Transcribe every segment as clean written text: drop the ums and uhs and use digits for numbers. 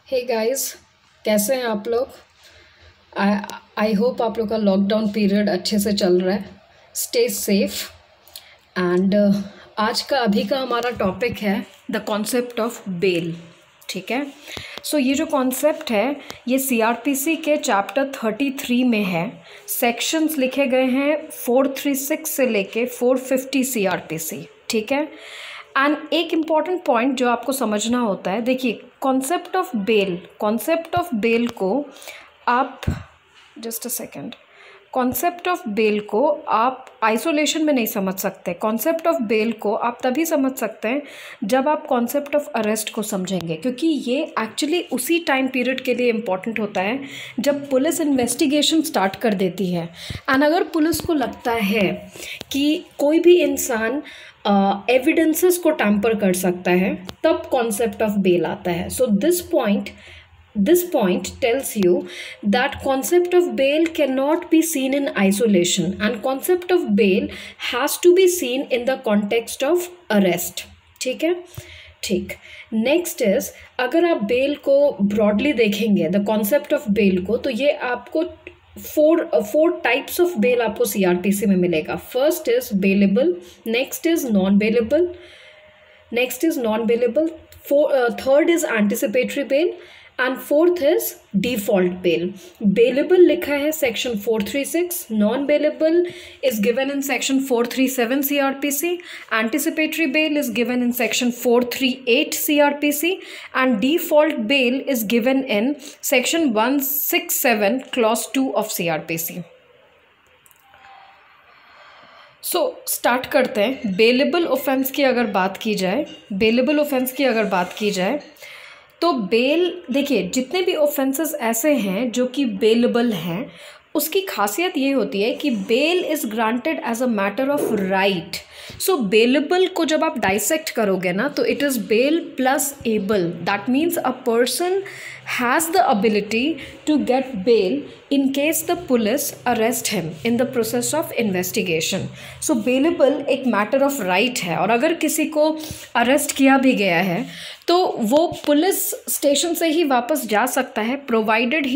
Hey guys, कैसे हैं आप लोग। आई आई होप आप लोग का लॉकडाउन पीरियड अच्छे से चल रहा है। स्टे सेफ एंड आज का अभी का हमारा टॉपिक है द कॉन्सेप्ट ऑफ बेल। ठीक है, सो ये जो कॉन्सेप्ट है ये सीआरपीसी के चैप्टर 33 में है। सेक्शंस लिखे गए हैं 436 से लेके 450 सीआरपीसी। ठीक है, एंड एक इम्पॉर्टेंट पॉइंट जो आपको समझना होता है, देखिए कॉन्सेप्ट ऑफ बेल को आप just a second, concept of bail को आप आइसोलेशन में नहीं समझ सकते। कॉन्सेप्ट ऑफ बेल को आप तभी समझ सकते हैं जब आप कॉन्सेप्ट ऑफ अरेस्ट को समझेंगे, क्योंकि ये एक्चुअली उसी टाइम पीरियड के लिए इम्पॉर्टेंट होता है जब पुलिस इन्वेस्टिगेशन स्टार्ट कर देती है। एंड अगर पुलिस को लगता है कि कोई भी इंसान एविडेंसेस को टैम्पर कर सकता है, तब कॉन्सेप्ट ऑफ बेल आता है। सो this point tells you that concept of bail cannot be seen in isolation and concept of bail has to be seen in the context of arrest. ठीक है, ठीक। नेक्स्ट इज, अगर आप bell को broadly देखेंगे, the concept of bail को, तो ये आपको फोर टाइप्स ऑफ बेल आपको सीआरपीसी में मिलेगा। First is bailable, next is non bailable, third is anticipatory bail and fourth is default bail. Bailable लिखा है section 436, non bailable is given in section 437 CRPC, anticipatory bail is given in section 438 CRPC and default bail is given in section 167 clause 2 of CRPC. So start करते हैं। Bailable offence की अगर बात की जाए, तो बेल, देखिए जितने भी ऑफेंसेस ऐसे हैं जो कि बेलेबल हैं, उसकी खासियत ये होती है कि bail is granted as a matter of right. So bailable को जब आप डाइसेक्ट करोगे ना, तो it is bail plus able. That means a person has the ability to get bail in case the police arrest him in the process of investigation. So bailable एक matter of right है, और अगर किसी को arrest किया भी गया है तो वो पुलिस स्टेशन से ही वापस जा सकता है, provided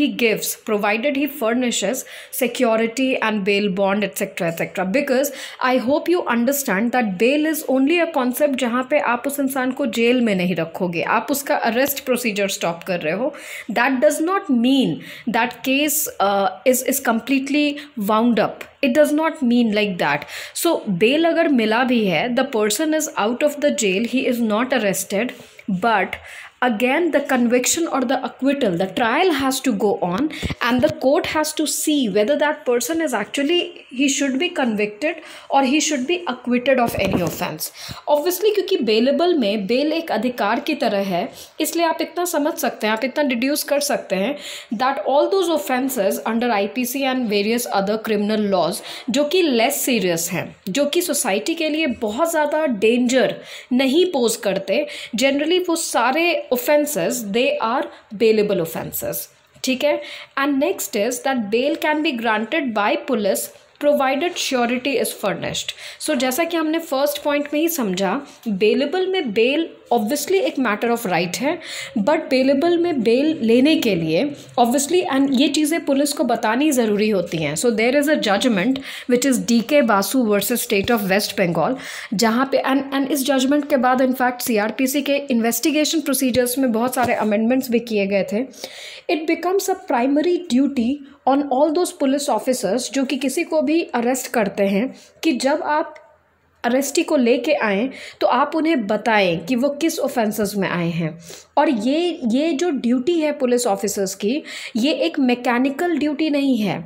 he furnishes security and bail bond etc. Because I hope you understand that bail is only a concept जहाँ पे आप उस इंसान को जेल में नहीं रखोगे, आप उसका अरेस्ट प्रोसीजर स्टॉप कर रहे हो। That does not mean that case is completely wound up. It does not mean like that. So bail अगर मिला भी है, the person is out of the jail, he is not arrested, but again the conviction or the acquittal, the trial has to go on and the court has to see whether that person is actually, he should be convicted or he should be acquitted of any offense. Obviously क्योंकि bailable में bail एक अधिकार की तरह है, इसलिए आप इतना समझ सकते हैं, आप इतना डिड्यूस कर सकते हैं that all those offenses under IPC and various other criminal laws जो कि लेस सीरियस हैं, जो कि सोसाइटी के लिए बहुत ज़्यादा डेंजर नहीं पोज करते, जनरली वो सारे offenses they are bailable offenses. ठीक है, and next is that bail can be granted by police provided surety is furnished. So जैसा कि हमने फर्स्ट पॉइंट में ही समझा, बेलेबल में बेल ऑब्वियसली एक मैटर ऑफ राइट है, बट बेलेबल में बेल लेने के लिए ऑब्वियसली, एंड ये चीज़ें पुलिस को बतानी ज़रूरी होती हैं। So there is a judgement which is DK Basu versus state of West Bengal, जहाँ पे एंड इस जजमेंट के बाद इनफैक्ट सीआरपीसी के इन्वेस्टिगेशन प्रोसीजर्स में बहुत सारे अमेंडमेंट्स भी किए गए थे। It becomes a primary duty on all those police officers जो कि किसी को भी अरेस्ट करते हैं, कि जब आप अरेस्टी को लेके आएँ तो आप उन्हें बताएं कि वो किस ऑफेंसेस में आए हैं। और ये जो ड्यूटी है पुलिस ऑफिसर्स की, ये एक मैकेनिकल ड्यूटी नहीं है,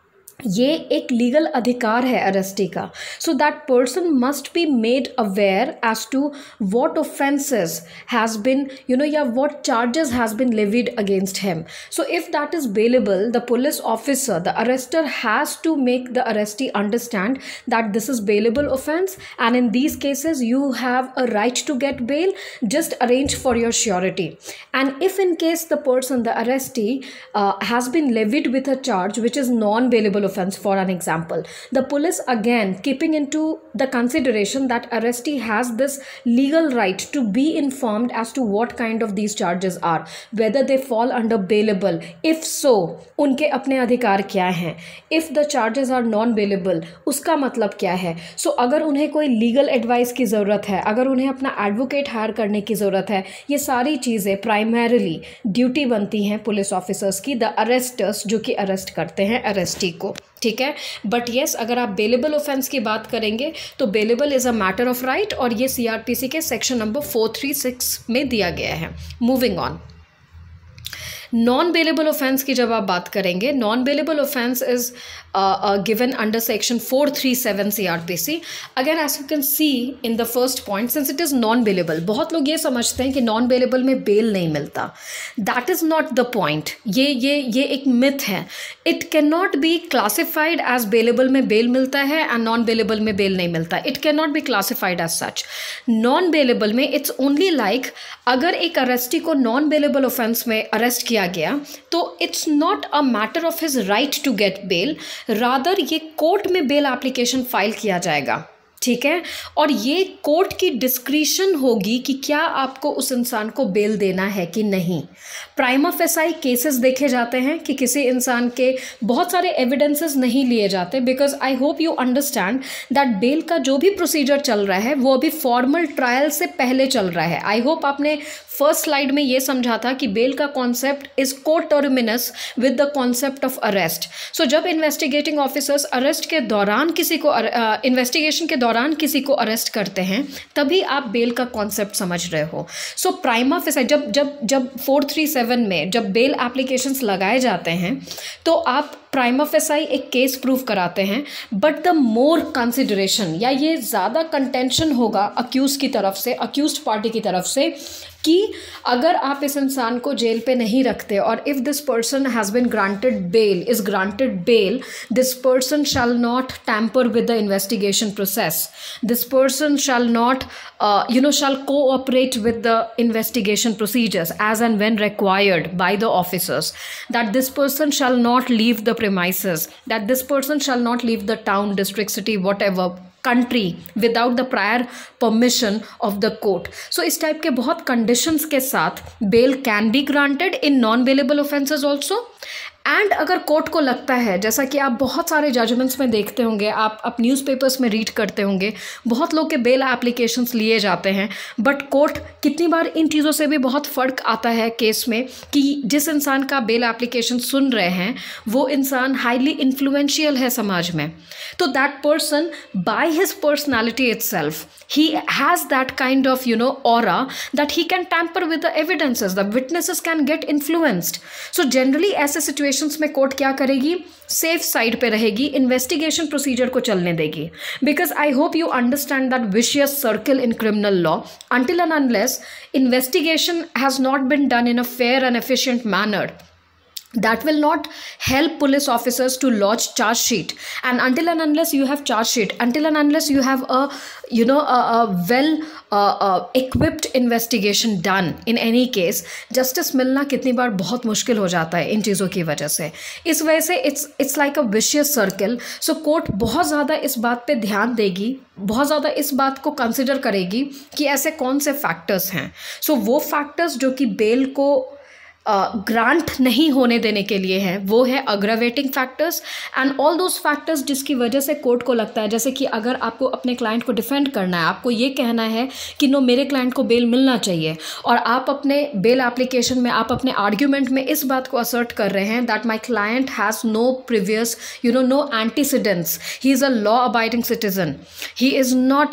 ये एक लीगल अधिकार है अरेस्टी का। So that person must be made aware as to what offences has been या what charges has been levied against him. So if that is bailable, the police officer, the arrester has to make the arrestee understand that this is bailable offence and in these cases you have a right to get bail, just arrange for your surety. And if in case the person, the arrested has been levied with a charge which is non bailable offense for an example, the police again keeping into the consideration that arrestee has this legal right to be informed as to what kind of these charges are, whether they fall under bailable, if so उनके अपने अधिकार क्या हैं, if the charges are non bailable उसका मतलब क्या है. So अगर उन्हें कोई लीगल एडवाइस की ज़रूरत है, अगर उन्हें अपना एडवोकेट हायर करने की ज़रूरत है, ये सारी चीज़ें प्राइमरीली ड्यूटी बनती हैं पुलिस ऑफिसर्स की, द अरेस्टर्स, जो कि अरेस्ट करते हैं अरेस्टी को. ठीक है. बट येस, अगर आप बेलेबल ऑफेंस की बात करेंगे तो bailable is a matter of right, और ये CRPC के सेक्शन नंबर 436 में दिया गया है. Moving on, non bailable offence की जब आप बात करेंगे, non bailable offence is given under section 437 CRPC. Again as you can see in the first point, since it is non bailable, बहुत लोग ये समझते हैं कि नॉन बेलेबल में बेल नहीं मिलता. That is not the point. ये एक मिथ है. It can not be classified as bailable में बेल मिलता है एंड नॉन बेलेबल में बेल नहीं मिलता. It can not be classified as such. Non bailable में इट्स ओनली लाइक, अगर एक अरेस्टी को नॉन बेलेबल ऑफेंस में अरेस्ट किया गया तो it's not a matter of his right to get bail, rather ये कोर्ट में बेल एप्लीकेशन फाइल किया जाएगा. ठीक है. और ये कोर्ट की डिस्क्रिशन होगी कि क्या आपको उस इंसान को बेल देना है कि नहीं. प्राइमा फेसाई केसेस देखे जाते हैं कि किसी इंसान के बहुत सारे एविडेंसेस नहीं लिए जाते, because I hope you understand that bail का जो भी प्रोसीजर चल रहा है वो अभी फॉर्मल ट्रायल से पहले चल रहा है. आई होप आपने फर्स्ट स्लाइड में ये समझा था कि बेल का concept is coterminous with the concept of arrest. So जब इन्वेस्टिगेटिंग ऑफिसर्स अरेस्ट के दौरान किसी को इन्वेस्टिगेशन के दौरान किसी को अरेस्ट करते हैं, तभी आप बेल का कॉन्सेप्ट समझ रहे हो. सो प्राइमा फेसाई जब 437 में जब बेल एप्लीकेशंस लगाए जाते हैं तो आप प्राइमा फेसाई एक केस प्रूव कराते हैं, बट द मोर कंसिडरेशन या ये ज़्यादा कंटेंशन होगा अक्यूज की तरफ से, अक्यूज्ड पार्टी की तरफ से, कि अगर आप इस इंसान को जेल पे नहीं रखते और if this person has been granted bail, is granted bail, this person shall not tamper with the investigation process, this person shall not shall cooperate with the investigation procedures as and when required by the officers, that this person shall not leave the premises, that this person shall not leave the town, district, city, whatever country without the prior permission of the court. So इस type के बहुत conditions के साथ bail can be granted in non-bailable offences also. And अगर court को लगता है, जैसा कि आप बहुत सारे जजमेंट्स में देखते होंगे, आप न्यूज़पेपर्स में रीड करते होंगे, बहुत लोग के बेल एप्लीकेशंस लिए जाते हैं, बट कोर्ट कितनी बार इन चीज़ों से भी बहुत फ़र्क आता है केस में कि जिस इंसान का बेल एप्लीकेशन सुन रहे हैं वो इंसान हाईली इन्फ्लुएंशियल है समाज में, तो that person by his personality itself he has that kind of aura that he can tamper with the evidences, the witnesses can get influenced. So generally ऐसे situations में कोर्ट क्या करेगी, सेफ साइड पे रहेगी, इन्वेस्टिगेशन प्रोसीजर को चलने देगी. Because I hope you understand that vicious circle in criminal law. until and unless investigation has not been done in a fair and efficient manner, that will not help police officers to lodge charge sheet. And until and unless you have charge sheet, until and unless you have a well equipped investigation done in any case, justice मिलना कितनी बार बहुत मुश्किल हो जाता है इन चीज़ों की वजह से. इस वजह से it's like a vicious circle. So court बहुत ज़्यादा इस बात पे ध्यान देगी, बहुत ज़्यादा इस बात को कंसिडर करेगी कि ऐसे कौन से फैक्टर्स हैं. सो वो फैक्टर्स जो कि बेल को ग्रांट नहीं होने देने के लिए है वो है aggravating factors and all those factors जिसकी वजह से कोर्ट को लगता है, जैसे कि अगर आपको अपने क्लाइंट को डिफेंड करना है, आपको ये कहना है कि नो मेरे क्लाइंट को बेल मिलना चाहिए, और आप अपने बेल एप्लीकेशन में, आप अपने आर्ग्यूमेंट में इस बात को असर्ट कर रहे हैं that my client has no previous no antecedents, he is a law abiding citizen, he is not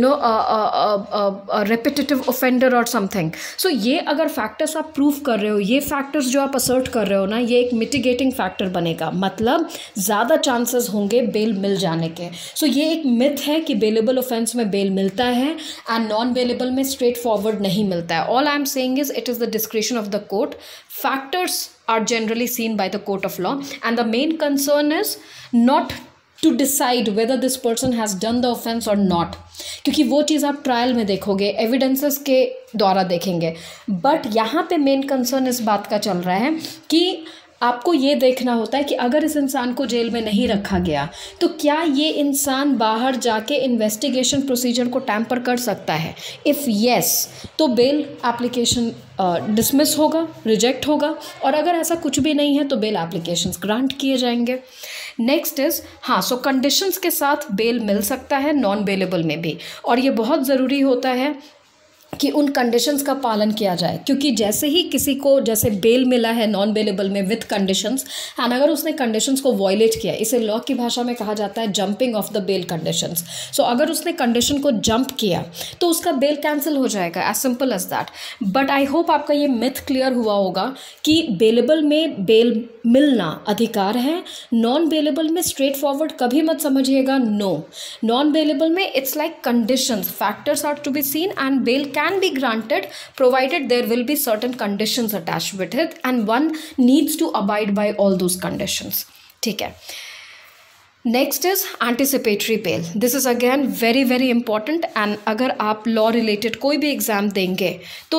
repetitive offender और समथिंग. सो ये अगर फैक्टर्स आप प्रूव कर रहे हो, ये फैक्टर्स जो आप असर्ट कर रहे हो ना, ये एक मिटिगेटिंग फैक्टर बनेगा, मतलब ज़्यादा चांसेस होंगे बेल मिल जाने के. सो ये एक मिथ है कि बेलेबल ऑफेंस में बेल मिलता है एंड नॉन बेलेबल में स्ट्रेट फॉरवर्ड नहीं मिलता है. All I am saying is it is the discretion of the court. Factors are generally seen by the court of law and the main concern is not to decide whether this person has done the offense or not, क्योंकि वो चीज़ आप trial में देखोगे, evidences के द्वारा देखेंगे. But यहाँ पे मेन कंसर्न इस बात का चल रहा है कि आपको ये देखना होता है कि अगर इस इंसान को जेल में नहीं रखा गया तो क्या ये इंसान बाहर जाके इन्वेस्टिगेशन प्रोसीजर को टैम्पर कर सकता है। इफ़ येस तो बेल एप्लीकेशन डिसमिस होगा, रिजेक्ट होगा, और अगर ऐसा कुछ भी नहीं है तो बेल एप्लीकेशंस ग्रांट किए जाएंगे। नेक्स्ट इज़ हाँ, सो कंडीशंस के साथ बेल मिल सकता है नॉन बेलेबल में भी, और ये बहुत ज़रूरी होता है कि उन कंडीशंस का पालन किया जाए, क्योंकि जैसे ही किसी को जैसे बेल मिला है नॉन बेलेबल में विथ कंडीशंस, एंड अगर उसने कंडीशंस को वॉयलेट किया, इसे लॉ की भाषा में कहा जाता है jumping off the bail conditions. So अगर उसने कंडीशन को जंप किया तो उसका बेल कैंसिल हो जाएगा, as simple as that. But I hope आपका ये मिथ क्लियर हुआ होगा कि बेलेबल में बेल मिलना अधिकार है, नॉन बेलेबल में स्ट्रेट फॉरवर्ड कभी मत समझिएगा, नो। नॉन बेलेबल में it's like conditions, factors are to be seen and bail can be granted provided there will be certain conditions attached with it and one needs to abide by all those conditions। ठीक है। Next is anticipatory bail. This is again very very important, and अगर आप law related कोई भी exam देंगे तो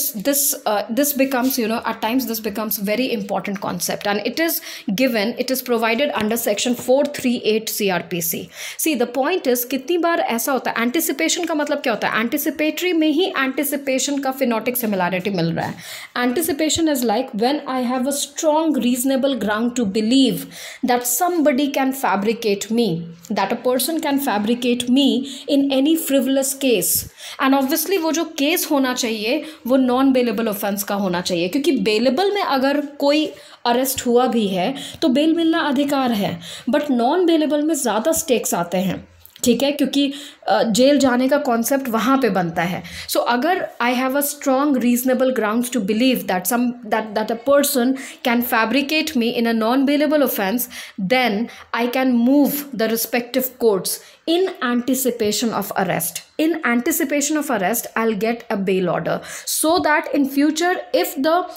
this becomes at times this becomes very important concept, and it is provided under section 438 CRPC। See the point is, कितनी बार ऐसा होता है, एंटिसिपेशन का मतलब क्या होता है, एंटिसिपेटरी में ही एंटिसिपेशन का फिनोटिक सिमिलैरिटी मिल रहा है। Anticipation is like when I have a strong reasonable ground to believe that somebody can fabricate me, that a person can fabricate me in any frivolous case, and obviously वो जो case होना चाहिए वो non bailable offence का होना चाहिए, क्योंकि bailable में अगर कोई अरेस्ट हुआ भी है तो बेल मिलना अधिकार है, बट नॉन बेलेबल में ज़्यादा स्टेक्स आते हैं। ठीक है, क्योंकि जेल जाने का कॉन्सेप्ट वहाँ पे बनता है। सो अगर I have a strong reasonable grounds to believe that a person can fabricate me in a non bailable offence, then I can move the respective courts in anticipation of arrest. In anticipation of arrest, I'll get a bail order, so that in future if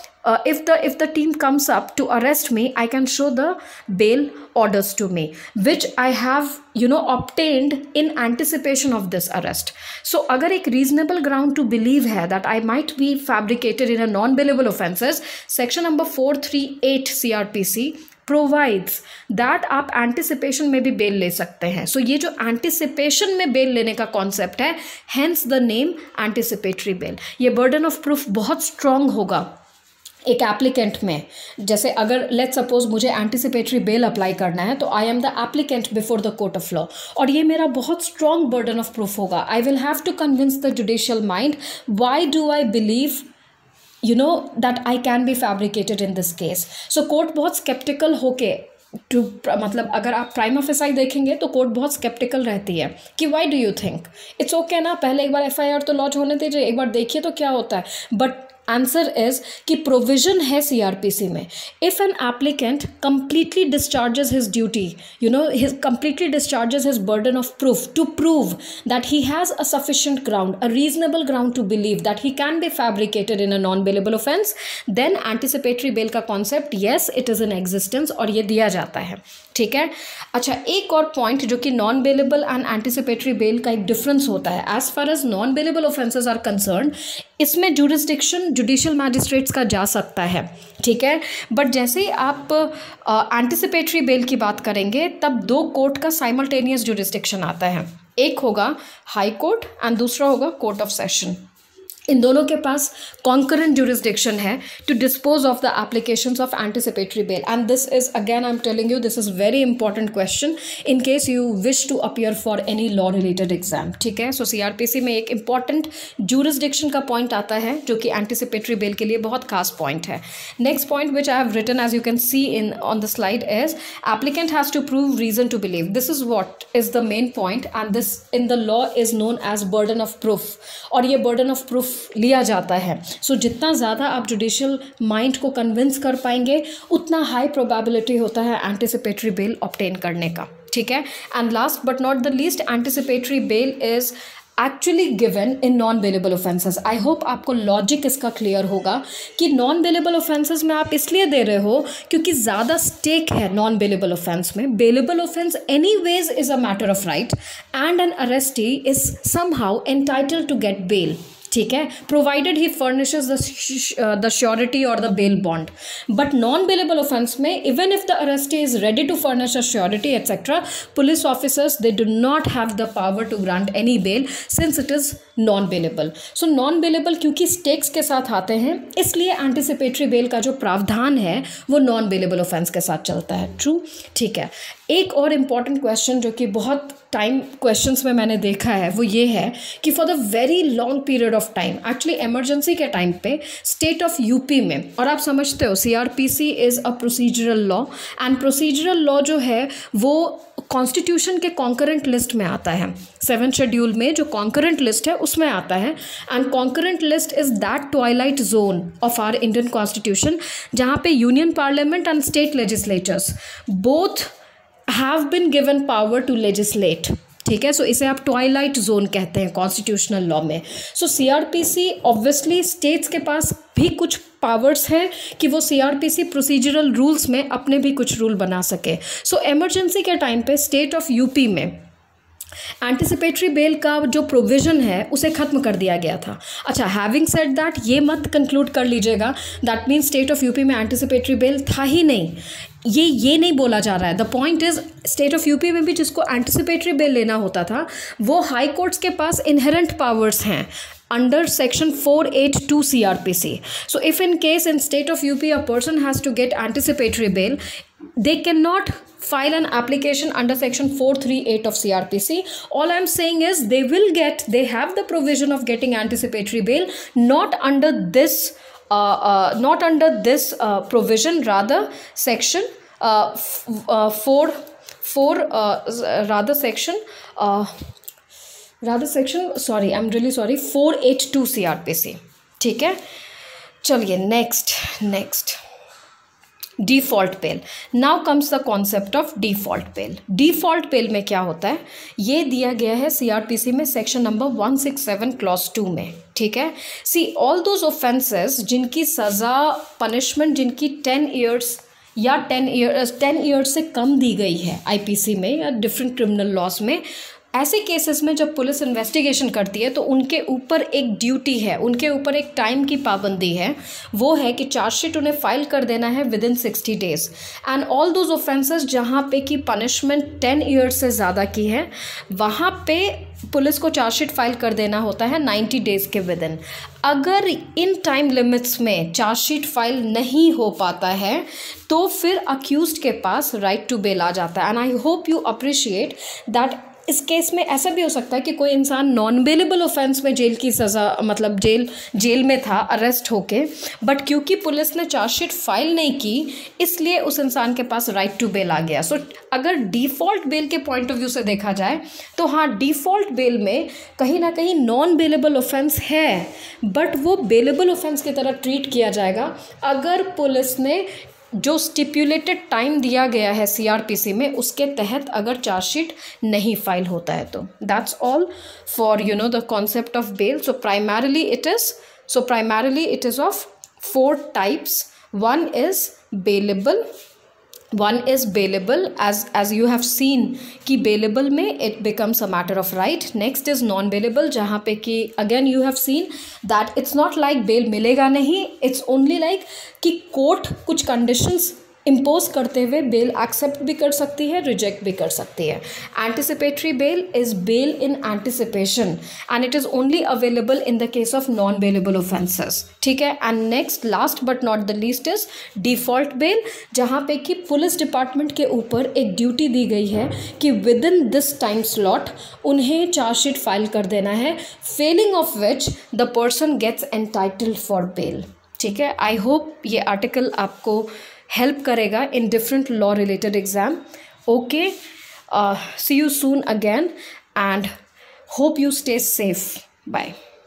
the team comes up to arrest me, I can show the bail orders to me, which I have obtained in anticipation of this arrest. So अगर एक reasonable ground to believe है that I might be fabricated in a non-bailable offenses, section number 438 CRPC provides that आप anticipation में भी bell ले सकते हैं। सो ये जो एंटिसिपेशन में बेल लेने का कॉन्सेप्ट है, hence the name anticipatory bail. ये बर्डन ऑफ प्रूफ बहुत स्ट्रॉन्ग होगा एक एप्लीकेंट में। जैसे अगर लेट्स सपोज मुझे एंटिसिपेटरी बेल अप्लाई करना है, तो I am the applicant before the court of law, और ये मेरा बहुत स्ट्रॉन्ग बर्डन ऑफ प्रूफ होगा। I will have to convince the judicial mind why do I believe that I can be fabricated in this case. So court बहुत sceptical होके मतलब अगर आप प्राइमा फेसाई देखेंगे तो कोर्ट बहुत स्केप्टिकल रहती है कि why do you think it's okay ना, पहले एक बार FIR तो लॉन्च होने दीजिए, एक बार देखिए तो क्या होता है। बट आंसर इज कि प्रोविजन है CRPC में, if an applicant completely discharges his duty, completely discharges his burden of proof to prove that he has a sufficient ground, a reasonable ground to believe that he can be fabricated in a non bailable offence, then anticipatory bail का concept yes it is in existence और ये दिया जाता है। ठीक है। अच्छा, एक और पॉइंट जो कि non bailable and anticipatory bail का एक डिफरेंस होता है, as far as non bailable offences are concern, इसमें जुरिस्डिक्शन जुडिशियल मैजिस्ट्रेट्स का जा सकता है। ठीक है, बट जैसे ही आप एंटिसिपेटरी बेल की बात करेंगे तब दो कोर्ट का साइमल्टेनियस जुरिस्डिक्शन आता है, एक होगा हाई कोर्ट एंड दूसरा होगा कोर्ट ऑफ सेशन। इन दोनों के पास कॉन्करेंट जुरिस्डिक्शन है to dispose of the applications of anticipatory bail, and this is again I am telling you this is very important question in case you wish to appear for any law related exam. ठीक है, सो CRPC में एक important jurisdiction का point आता है जो कि anticipatory bell के लिए बहुत खास पॉइंट है। Next point which I have written as you can see in on the slide is applicant has to prove reason to believe. This is what is the main point and this in the law is known as burden of proof, और ये burden of proof लिया जाता है। सो जितना ज़्यादा आप judicial mind को convince कर पाएंगे उतना हाई प्रोबेबिलिटी होता है एंटिसिपेटरी बेल ऑब्टेन करने का। ठीक है, and last but not the least, anticipatory bail is actually given in non bailable offences. I hope आपको लॉजिक इसका क्लियर होगा कि नॉन बेलेबल ऑफेंसेस में आप इसलिए दे रहे हो क्योंकि ज़्यादा स्टेक है नॉन बेलेबल ऑफेंस में। Bailable offence anyways is a matter of right and an arrestee is somehow entitled to get bail. ठीक है, provided he furnishes the surety और the bail bond. But non bailable offence में even if the arrestee is ready to furnish a surety etcetera, police officers they do not have the power to grant any bail since it is non bailable. So non bailable क्योंकि stakes के साथ आते हैं, इसलिए anticipatory bail का जो प्रावधान है वो नॉन बेलेबल ऑफेंस के साथ चलता है. ट्रू, ठीक है. एक और इम्पॉर्टेंट क्वेश्चन जो कि बहुत टाइम क्वेश्चंस में मैंने देखा है वो ये है कि for the very long period of time, actually emergency के टाइम पे स्टेट ऑफ यूपी में, और आप समझते हो CRPC is a procedural law, and procedural law जो है वो कॉन्स्टिट्यूशन के कॉन्करेंट लिस्ट में आता है. 7th शेड्यूल में जो कॉन्करेंट लिस्ट है उसमें आता है, and concurrent list is that twilight zone of our Indian constitution जहाँ पे union parliament and state legislatures both have been given power to legislate. ठीक है, सो इसे आप ट्वाइलाइट जोन कहते हैं कॉन्स्टिट्यूशनल लॉ में. सो सीआरपीसी ऑब्वियसली स्टेट्स के पास भी कुछ पावर्स हैं कि वो सीआरपीसी प्रोसीजरल रूल्स में अपने भी कुछ रूल बना सके. सो इमरजेंसी के टाइम पे स्टेट ऑफ यूपी में एंटिसिपेटरी बेल का जो प्रोविज़न है उसे ख़त्म कर दिया गया था. अच्छा, हैविंग सेड दैट, ये मत कंक्लूड कर लीजिएगा that means state of UP में एंटिसिपेटरी बेल था ही नहीं. ये नहीं बोला जा रहा है. The point is state of UP में भी जिसको एंटिसिपेटरी बेल लेना होता था वो हाई कोर्ट्स के पास इनहेरेंट पावर्स हैं under section 482 CRPC. So if in case in state of UP a person has to get anticipatory bail, they cannot file an application under section 438 of CRPC. All I'm saying is they have the provision of getting anticipatory bail, not under this provision, rather section sorry, I'm really sorry, 482 CRPC. ठीक है, चलिए next default bail. Now comes the concept of default bail. Default bail में क्या होता है, ये दिया गया है सीआरपीसी में सेक्शन नंबर 167 क्लॉज 2 में. ठीक है, सी ऑल दोज ऑफेंसेस जिनकी सज़ा पनिशमेंट जिनकी 10 ईयर्स या 10 ईयर्स से कम दी गई है आईपीसी में या डिफरेंट क्रिमिनल लॉज में, ऐसे केसेस में जब पुलिस इन्वेस्टिगेशन करती है तो उनके ऊपर एक ड्यूटी है, उनके ऊपर एक टाइम की पाबंदी है. वो है कि चार्जशीट उन्हें फाइल कर देना है within 60 days. And all those offences जहाँ पे कि पनिशमेंट 10 ईयर्स से ज़्यादा की है, वहाँ पे पुलिस को चार्जशीट फाइल कर देना होता है 90 डेज़ के विद इन. अगर इन टाइम लिमिट्स में चार्जशीट फाइल नहीं हो पाता है तो फिर अक्यूज्ड के पास राइट टू बेल आ जाता है. And I hope you appreciate that इस केस में ऐसा भी हो सकता है कि कोई इंसान नॉन बेलेबल ऑफेंस में जेल की सज़ा, मतलब जेल में था अरेस्ट होके, बट क्योंकि पुलिस ने चार्जशीट फाइल नहीं की इसलिए उस इंसान के पास राइट टू बेल आ गया. सो अगर डिफ़ॉल्ट बेल के पॉइंट ऑफ व्यू से देखा जाए तो हाँ, डिफ़ॉल्ट बेल में कहीं ना कहीं नॉन बेलेबल ऑफेंस है, बट वो बेलेबल ऑफेंस की तरह ट्रीट किया जाएगा अगर पुलिस ने जो स्टिपुलेटेड टाइम दिया गया है सीआरपीसी में उसके तहत अगर चार्जशीट नहीं फाइल होता है तो. That's all for the concept of bail. So primarily it is of 4 types. One is bailable as you have seen कि bailable में it becomes a matter of right. Next is non bailable जहाँ पे कि again you have seen that it's not like bail मिलेगा नहीं, it's only like कि court कुछ conditions इम्पोज करते हुए बेल एक्सेप्ट भी कर सकती है, रिजेक्ट भी कर सकती है. Anticipatory bail is bail in anticipation and it is only available in the case of non bailable offences. ठीक है, and next last but not the least is default bail, जहाँ पे कि पुलिस डिपार्टमेंट के ऊपर एक ड्यूटी दी गई है कि within this time slot उन्हें चार्जशीट फाइल कर देना है, failing of which the person gets entitled for bail. ठीक है, आई होप ये आर्टिकल आपको हेल्प करेगा in different law related exam. Okay, see you soon again and hope you stay safe. Bye.